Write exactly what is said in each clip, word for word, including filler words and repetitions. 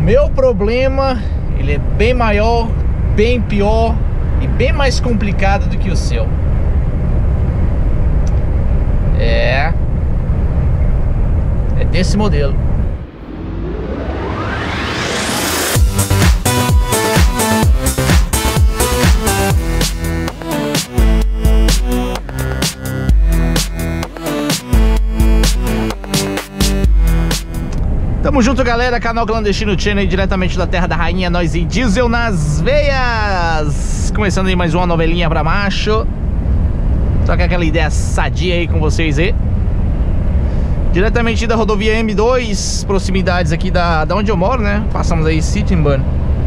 meu problema, ele é bem maior, bem pior e bem mais complicado do que o seu. É É desse modelo. Tamo junto, galera, canal Clandestino Channel, diretamente da terra da rainha, nós e diesel nas veias. Começando aí mais uma novelinha pra macho. Só que aquela ideia sadia aí com vocês aí. Diretamente da rodovia M dois, proximidades aqui da, da onde eu moro, né? Passamos aí Sittingbourne.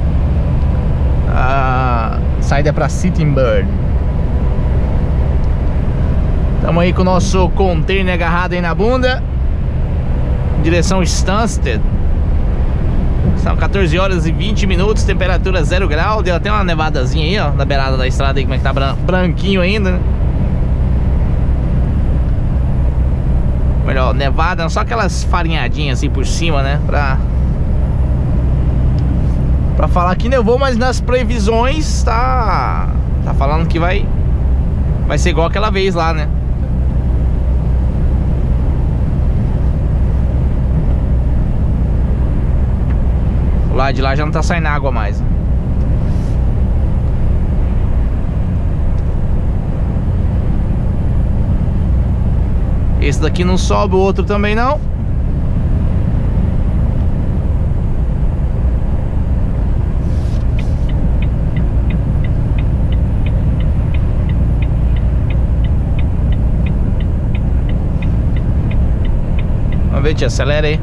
A saída é pra Sittingbourne. Tamo aí com o nosso container agarrado aí na bunda, direção Stansted. São quatorze horas e vinte minutos, temperatura zero grau. Deu até uma nevadazinha aí, ó, na beirada da estrada aí, como é que tá bran branquinho ainda, né? Melhor, nevada, só aquelas farinhadinhas assim por cima, né? Pra Pra falar que nevou, mas nas previsões tá Tá falando que vai Vai ser igual aquela vez lá, né? Lá de lá já não tá saindo água mais. Esse daqui não sobe, o outro também não. Vamos ver, tia, acelera aí.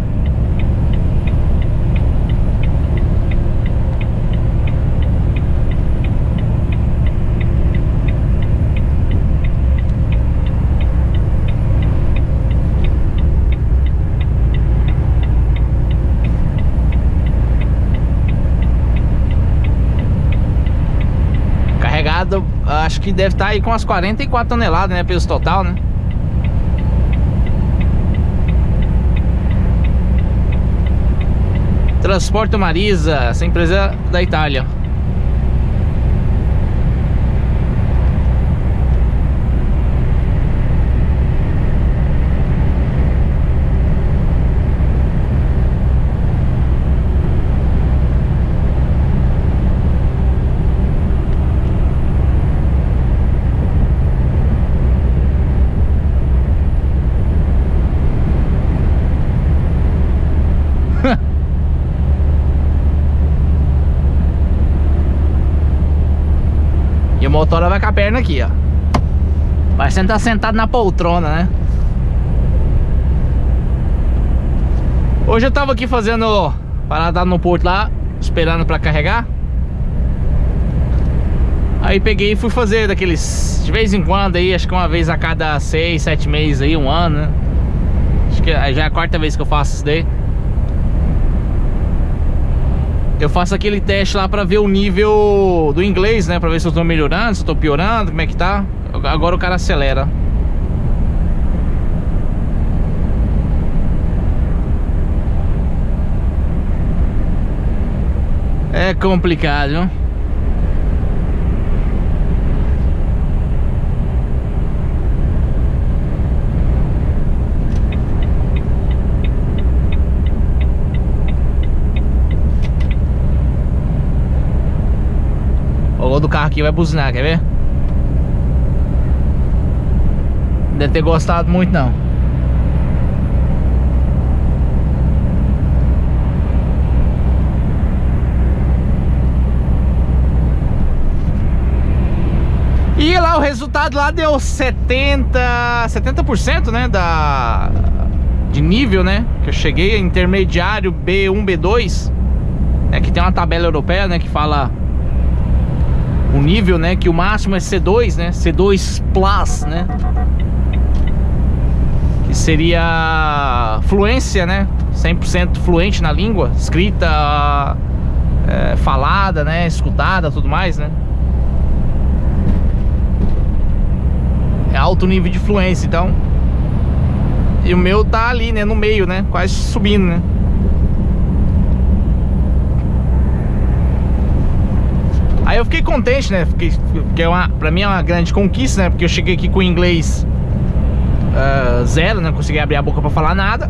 Acho que deve estar aí com umas quarenta e quatro toneladas, né? Peso total, né? Transporte Marisa, essa empresa da Itália. E o motor vai com a perna aqui, ó. Parecendo que tá sentado na poltrona, né? Hoje eu tava aqui fazendo parada no porto lá, esperando pra carregar. Aí peguei e fui fazer daqueles de vez em quando aí, acho que uma vez a cada seis, sete meses aí, um ano, né? Acho que já é a quarta vez que eu faço isso daí. Eu faço aquele teste lá pra ver o nível do inglês, né? Pra ver se eu tô melhorando, se eu tô piorando, como é que tá. Agora o cara acelera. É complicado, viu? O do carro aqui vai buzinar, quer ver? Não deve ter gostado muito, não. E lá o resultado lá deu setenta por cento, né, da, de nível, né? Que eu cheguei intermediário B um, B dois, né, que tem uma tabela europeia, né, que fala o nível, né, que o máximo é C dois, né, C dois Plus, né, que seria fluência, né, cem por cento fluente na língua, escrita, é, falada, né, escutada, tudo mais, né. É alto nível de fluência, então. E o meu tá ali, né, no meio, né, quase subindo, né. Aí eu fiquei contente, né? Fiquei, porque é uma, pra mim é uma grande conquista, né? Porque eu cheguei aqui com inglês uh, zero, né? Não consegui abrir a boca pra falar nada.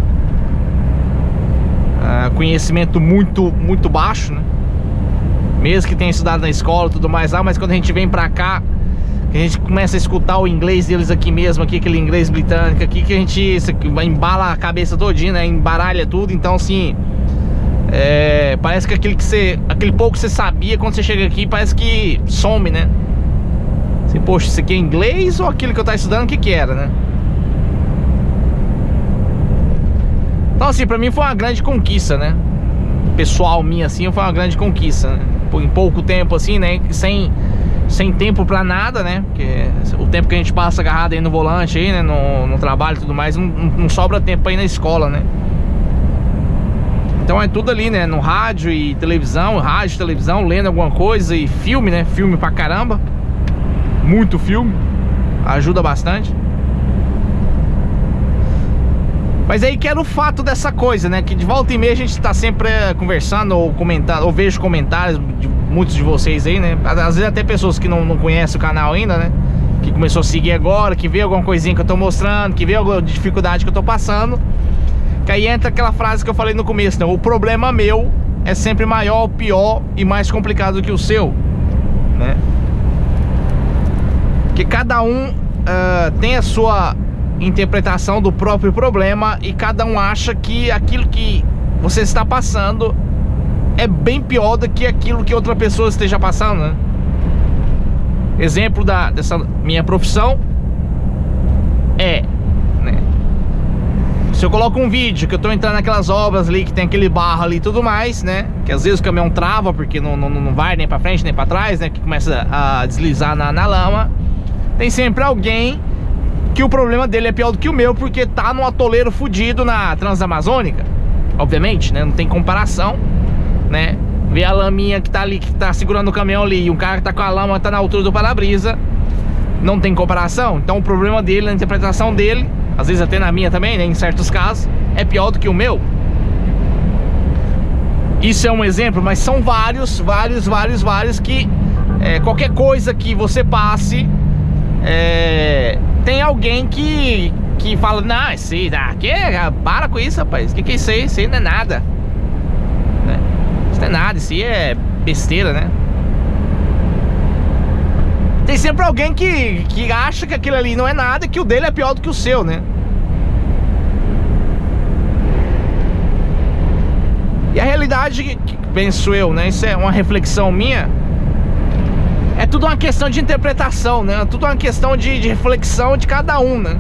Uh, conhecimento muito, muito baixo, né? Mesmo que tenha estudado na escola e tudo mais lá, mas quando a gente vem pra cá, a gente começa a escutar o inglês deles aqui mesmo, aqui, aquele inglês britânico aqui, que a gente isso aqui, embala a cabeça todinha, né? Embaralha tudo, então assim... É, parece que aquele que você, aquele pouco que você sabia quando você chega aqui, parece que some, né? Assim, poxa, isso aqui é inglês ou aquilo que eu tava estudando, o que que era, né? Então assim, pra mim foi uma grande conquista, né? Pessoal minha, assim, foi uma grande conquista, né? Em pouco tempo, assim, né? Sem, sem tempo pra nada, né? Porque o tempo que a gente passa agarrado aí no volante, aí, né? No, no trabalho e tudo mais, não, não sobra tempo pra ir na escola, né? Então é tudo ali, né? No rádio e televisão, rádio, televisão, lendo alguma coisa e filme, né? Filme pra caramba. Muito filme. Ajuda bastante. Mas aí que era o fato dessa coisa, né? Que de volta e meia a gente tá sempre conversando ou comentando, ou vejo comentários de muitos de vocês aí, né? Às vezes até pessoas que não, não conhecem o canal ainda, né? Que começou a seguir agora, que vê alguma coisinha que eu tô mostrando, que vê alguma dificuldade que eu tô passando. Que aí entra aquela frase que eu falei no começo, né? O problema meu é sempre maior, pior e mais complicado do que o seu, né? Porque cada um uh, tem a sua interpretação do próprio problema e cada um acha que aquilo que você está passando é bem pior do que aquilo que outra pessoa esteja passando, né? Exemplo da, dessa minha profissão é, né? Se eu coloco um vídeo que eu tô entrando naquelas obras ali, que tem aquele barro ali e tudo mais, né? Que às vezes o caminhão trava porque não, não, não vai nem pra frente nem pra trás, né? Que começa a deslizar na, na lama. Tem sempre alguém que o problema dele é pior do que o meu, porque tá num atoleiro fudido na Transamazônica. Obviamente, né? Não tem comparação, né? Ver a laminha que tá ali, que tá segurando o caminhão ali, e um cara que tá com a lama, tá na altura do para-brisa. Não tem comparação. Então o problema dele, a interpretação dele, às vezes até na minha também, né? Em certos casos, é pior do que o meu. Isso é um exemplo, mas são vários, vários, vários, vários que é, qualquer coisa que você passe, é, tem alguém que, que fala, não, isso aí, ah, que, para com isso, rapaz, o que, que é isso aí? Isso aí não é nada, né? Isso não é nada, isso aí é besteira, né? Tem sempre alguém que, que acha que aquilo ali não é nada, que o dele é pior do que o seu, né? E a realidade, penso eu, né? Isso é uma reflexão minha. É tudo uma questão de interpretação, né? É tudo uma questão de, de reflexão de cada um, né?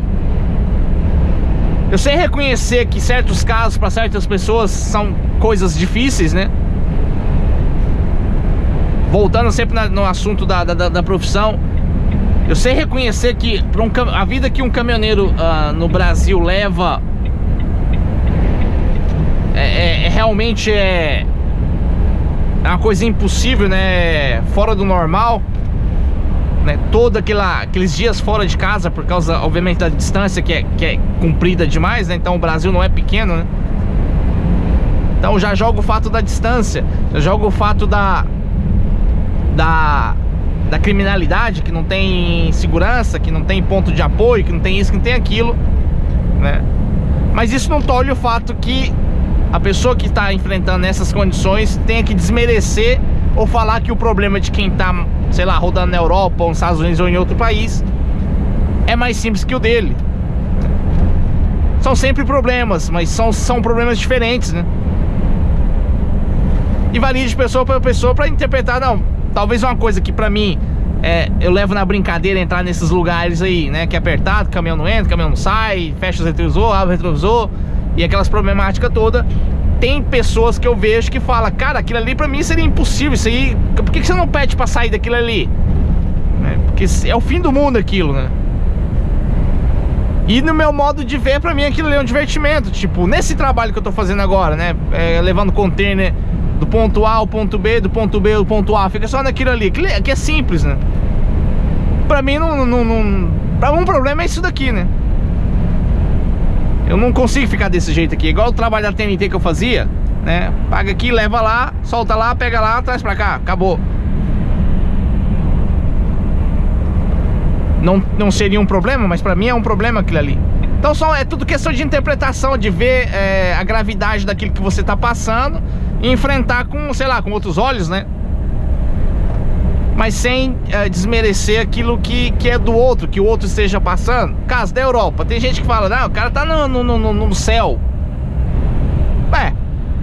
Eu sei reconhecer que certos casos para certas pessoas são coisas difíceis, né? Voltando sempre na, no assunto da, da, da profissão, eu sei reconhecer que pra um, a vida que um caminhoneiro uh, no Brasil leva é, é, é realmente é, é uma coisa impossível, né? Fora do normal, né? Todo aquela, aqueles dias fora de casa, por causa, obviamente, da distância que é, que é comprida demais, né? Então o Brasil não é pequeno, né? Então já joga o fato da distância, já joga o fato da Da, da criminalidade, que não tem segurança, que não tem ponto de apoio, que não tem isso, que não tem aquilo, né? Mas isso não tolhe o fato que a pessoa que está enfrentando essas condições tenha que desmerecer ou falar que o problema de quem está, sei lá, rodando na Europa ou nos Estados Unidos ou em outro país é mais simples que o dele. São sempre problemas, mas são, são problemas diferentes, né? E varia de pessoa para pessoa para interpretar, não. Talvez uma coisa que pra mim é, eu levo na brincadeira entrar nesses lugares aí, né? Que é apertado, o caminhão não entra, o caminhão não sai, fecha o retrovisor, abre o retrovisor e aquelas problemáticas todas. Tem pessoas que eu vejo que falam, cara, aquilo ali pra mim seria impossível, isso aí, por que você não pede pra sair daquilo ali? Né? Porque é o fim do mundo aquilo, né? E no meu modo de ver, pra mim aquilo ali é um divertimento. Tipo, nesse trabalho que eu tô fazendo agora, né? É, levando container do ponto A ao ponto B, do ponto B ao ponto A, fica só naquilo ali, que é simples, né? Pra mim, não, não, não... Pra um problema é isso daqui, né? Eu não consigo ficar desse jeito aqui. Igual o trabalho da T N T que eu fazia, né? Paga aqui, leva lá, solta lá, pega lá, traz pra cá, acabou. não, não seria um problema, mas pra mim é um problema aquilo ali. Então só é tudo questão de interpretação, de ver é, a gravidade daquilo que você tá passando e enfrentar com, sei lá, com outros olhos, né? Mas sem é, desmerecer aquilo que, que é do outro, que o outro esteja passando. Caso da Europa, tem gente que fala, não, o cara tá no, no, no, no céu. É,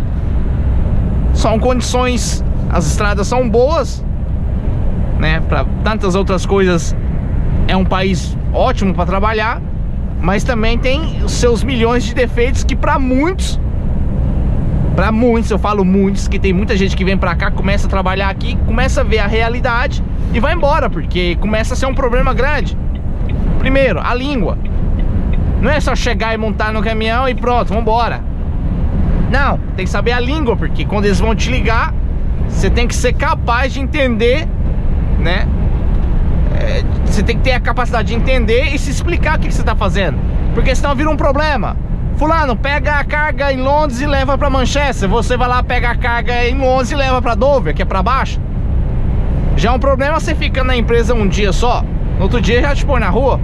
são condições, as estradas são boas, né? Para tantas outras coisas é um país ótimo para trabalhar, mas também tem os seus milhões de defeitos que para muitos, para muitos, eu falo muitos, que tem muita gente que vem para cá, começa a trabalhar aqui, começa a ver a realidade e vai embora, porque começa a ser um problema grande. Primeiro, a língua. Não é só chegar e montar no caminhão e pronto, vamos embora. Não, tem que saber a língua, porque quando eles vão te ligar, você tem que ser capaz de entender, né? É, você tem que ter a capacidade de entender e se explicar o que, que você está fazendo, porque senão vira um problema. Fulano, pega a carga em Londres e leva para Manchester. Você vai lá, pega a carga em Londres e leva para Dover, que é para baixo. Já é um problema você fica na empresa um dia só, no outro dia já te põe na rua.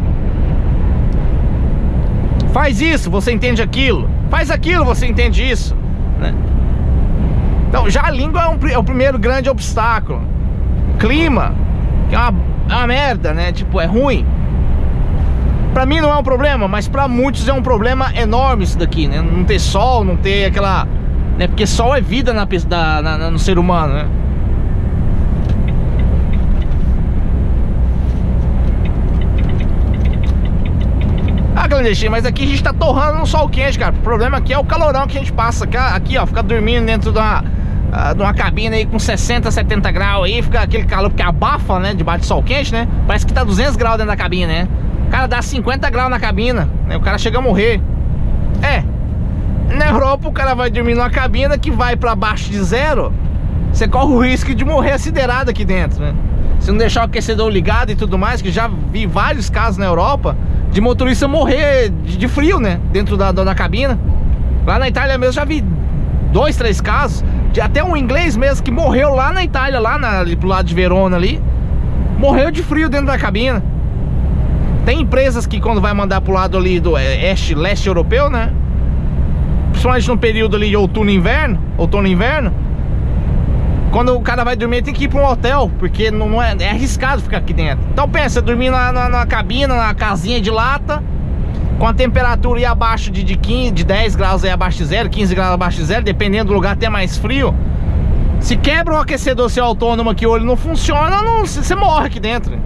Faz isso, você entende aquilo. Faz aquilo, você entende isso, né? Então já a língua é, um, é o primeiro grande obstáculo. Clima, que é uma, é uma merda, né? Tipo, é ruim. Pra mim não é um problema, mas pra muitos é um problema enorme isso daqui, né? Não ter sol, não ter aquela... né? Porque sol é vida na, na, na, no ser humano, né? Ah, clandestino, mas aqui a gente tá torrando no sol quente, cara. O problema aqui é o calorão que a gente passa. Aqui, ó, fica dormindo dentro de uma, de uma cabine aí com sessenta, setenta graus aí. Fica aquele calor porque abafa, né? Debaixo do sol quente, né? Parece que tá duzentos graus dentro da cabine, né? Cara, dá cinquenta graus na cabina, né? O cara chega a morrer. É, na Europa o cara vai dormir numa cabina que vai pra baixo de zero. Você corre o risco de morrer aciderado aqui dentro, né? Se não deixar o aquecedor ligado e tudo mais, que já vi vários casos na Europa de motorista morrer de, de frio, né? Dentro da, da, da cabina. Lá na Itália mesmo já vi dois, três casos de até um inglês mesmo que morreu lá na Itália, lá na, ali pro lado de Verona ali. Morreu de frio dentro da cabina. Tem empresas que quando vai mandar pro lado ali do este, leste europeu, né? Principalmente no período ali de outono e inverno, outono e inverno, quando o cara vai dormir, tem que ir para um hotel, porque não é, é arriscado ficar aqui dentro. Então pensa, dormir na, na, na cabina, na casinha de lata, com a temperatura aí abaixo de, de, quinze, de dez graus aí abaixo de zero, quinze graus abaixo de zero, dependendo do lugar até mais frio. Se quebra um aquecedor seu autônomo aqui, o olho não funciona, não, você morre aqui dentro.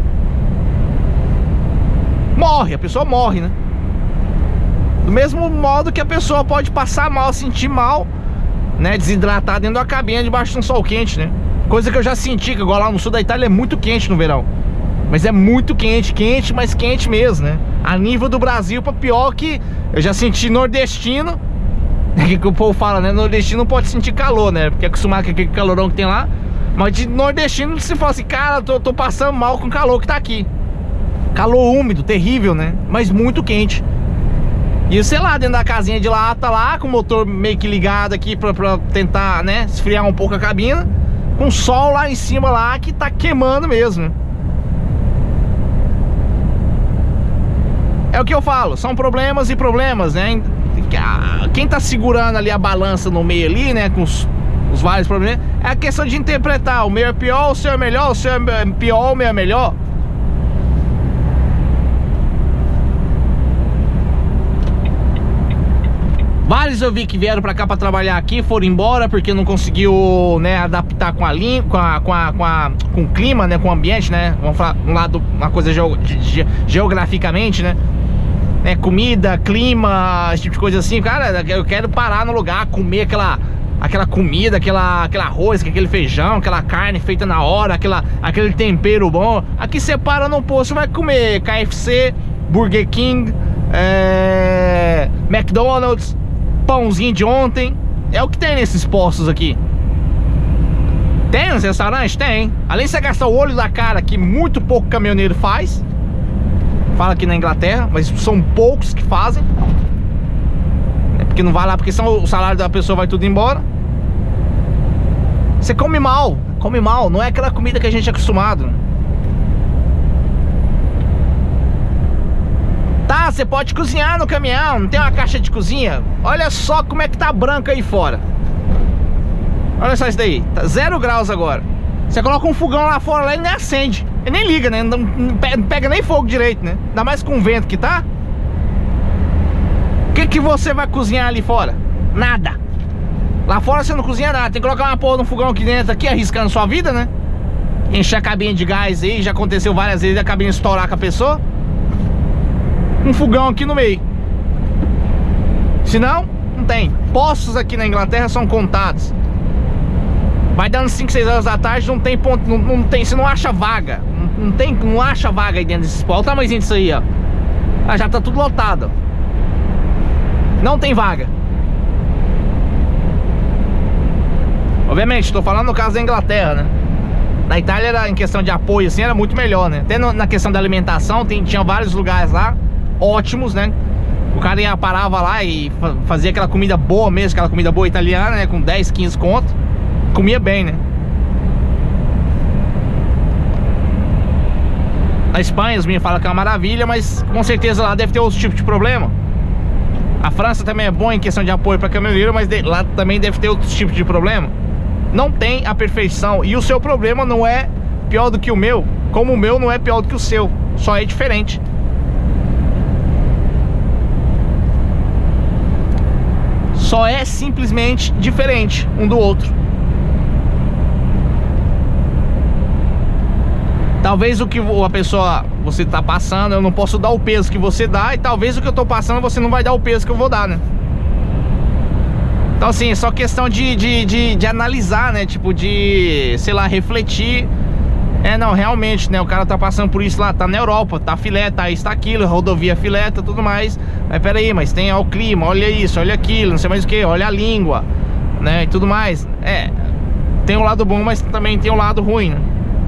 Morre, a pessoa morre, né? Do mesmo modo que a pessoa pode passar mal, sentir mal, né, desidratar dentro da cabine debaixo de um sol quente, né? Coisa que eu já senti, que igual lá no sul da Itália é muito quente no verão. Mas é muito quente, quente, mas quente mesmo, né? A nível do Brasil, pra pior que eu já senti nordestino, que, que o povo fala, né? Nordestino não pode sentir calor, né? Porque é acostumado com aquele calorão que tem lá. Mas de nordestino se fala assim, cara, tô, tô passando mal com o calor que tá aqui. Calor úmido, terrível, né? Mas muito quente. E sei lá, dentro da casinha de lata lá, com o motor meio que ligado aqui pra, pra tentar, né, esfriar um pouco a cabina, com sol lá em cima lá que tá queimando mesmo. É o que eu falo, são problemas e problemas, né? Quem tá segurando ali a balança no meio ali, né, com os, os vários problemas, é a questão de interpretar, o meu é pior, o seu é melhor, o seu é pior, o meu é melhor. Vários eu vi que vieram pra cá pra trabalhar aqui, foram embora porque não conseguiu, né, adaptar com a língua, com, a, com, a, com, a, com o clima, né, com o ambiente, né, vamos falar um lado, uma coisa geo, ge, geograficamente, né, né, comida, clima, esse tipo de coisa assim. Cara, eu quero parar no lugar, comer aquela, aquela comida, aquela, aquele arroz, aquele feijão, aquela carne feita na hora, aquela, aquele tempero bom. Aqui você para no posto, vai comer K F C, Burger King, é, McDonald's, pãozinho de ontem. É o que tem nesses postos aqui. Tem nos restaurantes? Tem. Além de você gastar o olho da cara, que muito pouco caminhoneiro faz. Fala aqui na Inglaterra, mas são poucos que fazem. É porque não vai lá, porque senão o salário da pessoa vai tudo embora. Você come mal, come mal. Não é aquela comida que a gente é acostumado. Ah, você pode cozinhar no caminhão, não tem uma caixa de cozinha? Olha só como é que tá branco aí fora. Olha só isso daí, tá zero graus agora. Você coloca um fogão lá fora, lá, ele nem acende. Ele nem liga, né? Não, não pega nem fogo direito, né? Ainda mais com o vento que tá. O que que você vai cozinhar ali fora? Nada. Lá fora você não cozinha nada. Tem que colocar uma porra no fogão aqui dentro, aqui, arriscando sua vida, né? Encher a cabine de gás aí, já aconteceu várias vezes a cabine estourar com a pessoa. Um fogão aqui no meio. Se não, não tem. Postos aqui na Inglaterra são contados. Vai dando cinco, seis horas da tarde, não tem ponto, não, não tem, você não acha vaga. Não, não tem, não acha vaga aí dentro desses postos. Olha o tamanhozinho disso aí, ó. Ah, já tá tudo lotado. Não tem vaga. Obviamente, estou falando no caso da Inglaterra, né? Na Itália, era, em questão de apoio, assim, era muito melhor, né? Até no, na questão da alimentação, tem, tinha vários lugares lá, ótimos, né? O cara ia, parava lá e fazia aquela comida boa mesmo, aquela comida boa italiana, né? Com dez, quinze conto. Comia bem, né? Na Espanha, os meninos falam que é uma maravilha, mas com certeza lá deve ter outro tipo de problema. A França também é boa em questão de apoio para caminhoneiro, mas de, lá também deve ter outros tipos de problema. Não tem a perfeição. E o seu problema não é pior do que o meu, como o meu não é pior do que o seu. Só é diferente. Só é simplesmente diferente um do outro. Talvez o que a pessoa, você tá passando, eu não posso dar o peso que você dá. E talvez o que eu tô passando, você não vai dar o peso que eu vou dar, né? Então assim, é só questão de, de, de, de analisar, né? Tipo, de, sei lá, refletir. É, não, realmente, né? O cara tá passando por isso lá, tá na Europa, tá filé, tá isso, tá aquilo, rodovia filé, tá tudo mais. Mas peraí, mas tem ó, o clima, olha isso, olha aquilo, não sei mais o que, olha a língua, né? E tudo mais. É, tem um lado bom, mas também tem um lado ruim, né?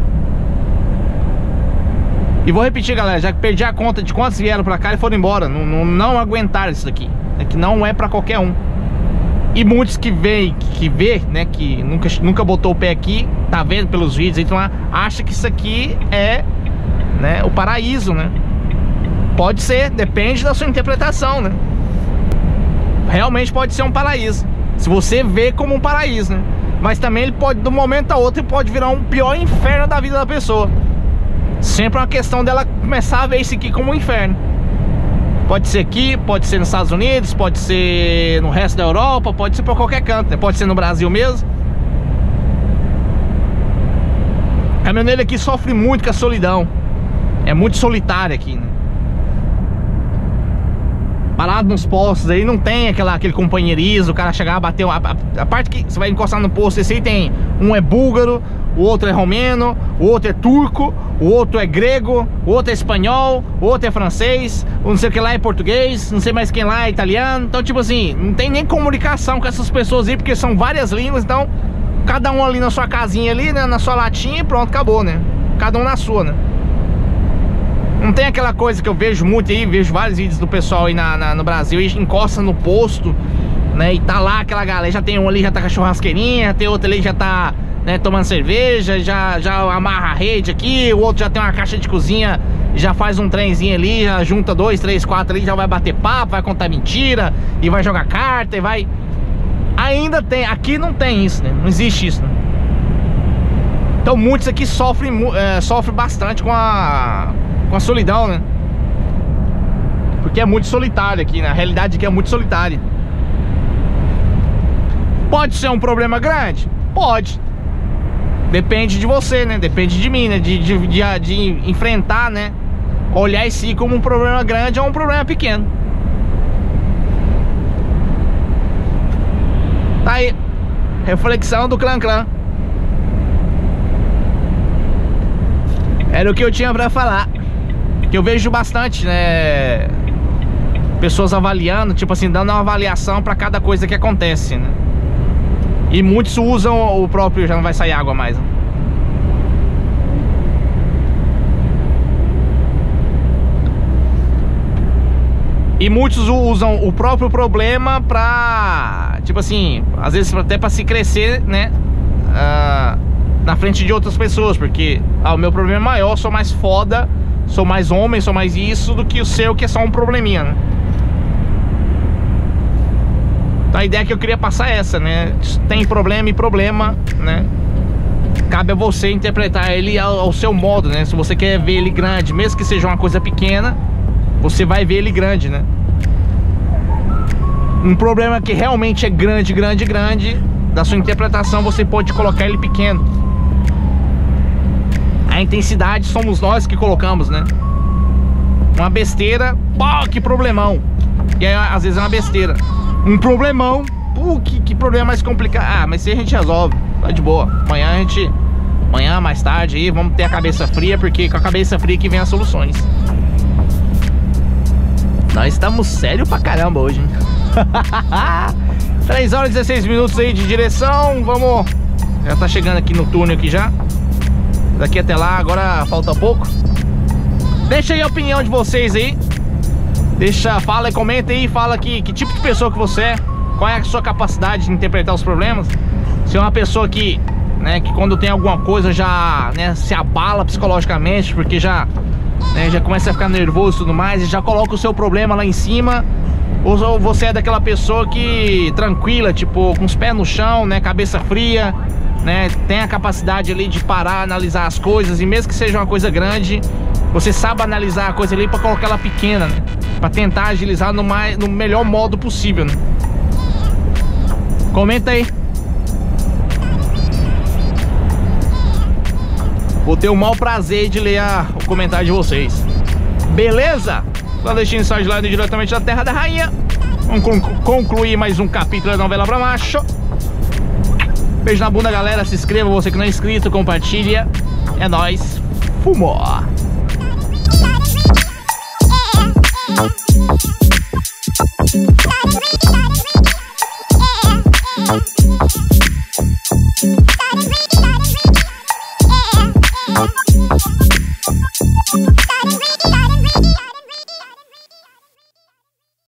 E vou repetir, galera, já que perdi a conta de quantos vieram pra cá e foram embora. Não, não, não aguentaram isso daqui. É que não é pra qualquer um. E muitos que veem, que vê, né, que nunca, nunca botou o pé aqui, tá vendo pelos vídeos, então acha que isso aqui é, né, o paraíso, né? Pode ser, depende da sua interpretação, né? Realmente pode ser um paraíso, se você vê como um paraíso, né? Mas também ele pode, de um momento a outro, ele pode virar um pior inferno da vida da pessoa. Sempre é uma questão dela começar a ver isso aqui como um inferno. Pode ser aqui, pode ser nos Estados Unidos, pode ser no resto da Europa, pode ser por qualquer canto, né? Pode ser no Brasil mesmo. O caminhoneiro aqui sofre muito com a solidão. É muito solitário aqui, né? Parado nos postos aí, não tem aquela, aquele companheirismo, o cara chegar a bater a, a, a parte que você vai encostar no posto, esse aí tem, um é búlgaro, o outro é romeno, o outro é turco, o outro é grego, o outro é espanhol, o outro é francês, o não sei o que lá é português, não sei mais quem lá é italiano. Então tipo assim, não tem nem comunicação com essas pessoas aí, porque são várias línguas. Então cada um ali na sua casinha ali, né, na sua latinha, e pronto, acabou, né? Cada um na sua, né? Não tem aquela coisa que eu vejo muito aí, vejo vários vídeos do pessoal aí na, na, no Brasil, e encosta no posto, né, e tá lá aquela galera, já tem um ali, já tá com a churrasqueirinha, tem outro ali, já tá, né, tomando cerveja, já, já amarra a rede aqui, o outro já tem uma caixa de cozinha, já faz um trenzinho ali, já junta dois, três, quatro ali, já vai bater papo, vai contar mentira, e vai jogar carta, e vai... Ainda tem, aqui não tem isso, né, não existe isso, né? Então muitos aqui sofrem, é, sofrem bastante com a... com a solidão, né? Porque é muito solitário aqui, na realidade aqui é muito solitário. Pode ser um problema grande? Pode. Depende de você, né? Depende de mim, né? De, de, de, de enfrentar, né? Olhar esse como um problema grande ou um problema pequeno. Tá aí. Reflexão do Clã Clã. Era o que eu tinha pra falar. Que eu vejo bastante, né? Pessoas avaliando, tipo assim, dando uma avaliação pra cada coisa que acontece, né? E muitos usam o próprio... Já não vai sair água mais, né? E muitos usam o próprio problema pra... Tipo assim, às vezes até pra se crescer, né? Uh, na frente de outras pessoas. Porque, ah, o meu problema é maior, eu sou mais foda sou mais homem, sou mais isso, do que o seu, que é só um probleminha, né? Então a ideia que eu queria passar é essa, né? Tem problema e problema, né? Cabe a você interpretar ele ao, ao seu modo, né? Se você quer ver ele grande, mesmo que seja uma coisa pequena, você vai ver ele grande, né? Um problema que realmente é grande, grande, grande, da sua interpretação você pode colocar ele pequeno. A intensidade somos nós que colocamos, né? Uma besteira, pô, que problemão. E aí às vezes é uma besteira. Um problemão, pô, que, que problema mais complicado. Ah, mas se a gente resolve, tá de boa. Amanhã a gente, amanhã mais tarde aí, vamos ter a cabeça fria, porque com a cabeça fria que vem as soluções. Nós estamos sério pra caramba hoje, hein? três horas e dezesseis minutos aí de direção. Vamos. Já tá chegando aqui no túnel aqui já. Daqui até lá, agora falta pouco. Deixa aí a opinião de vocês aí. Deixa, fala e comenta aí. Fala que, que tipo de pessoa que você é. Qual é a sua capacidade de interpretar os problemas. Se é uma pessoa que, né, que quando tem alguma coisa já, né, se abala psicologicamente, porque já, né, já começa a ficar nervoso e tudo mais, e já coloca o seu problema lá em cima. Ou você é daquela pessoa que tranquila, tipo, com os pés no chão, né, cabeça fria, né, tem a capacidade ali de parar, analisar as coisas, e mesmo que seja uma coisa grande, você sabe analisar a coisa ali para colocar ela pequena, né, para tentar agilizar no, mais, no melhor modo possível, né? Comenta aí. Vou ter o maior prazer de ler a, o comentário de vocês. Beleza? Clandestino sai de lá diretamente da Terra da Rainha. Vamos concluir mais um capítulo da novela pra macho. Beijo na bunda, galera. Se inscreva, você que não é inscrito, compartilha. É nóis. Fumou. Started reading, started reading.